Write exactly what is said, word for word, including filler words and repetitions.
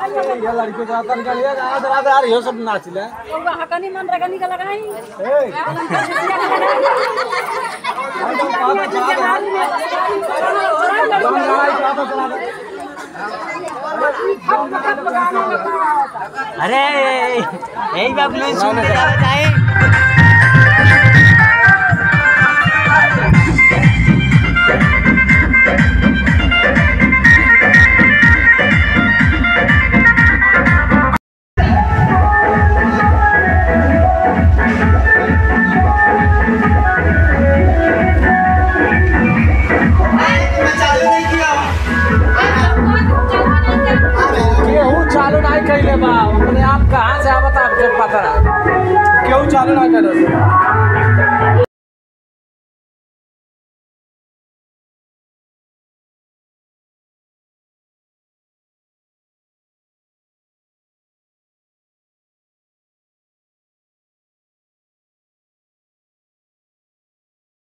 ये लड़की को आता निकल गया आज रात यार ये सब नाच ले ओगा हकनी मन रगनी का लगाई ए अरे यही बात नहीं सुनते जाओ जाए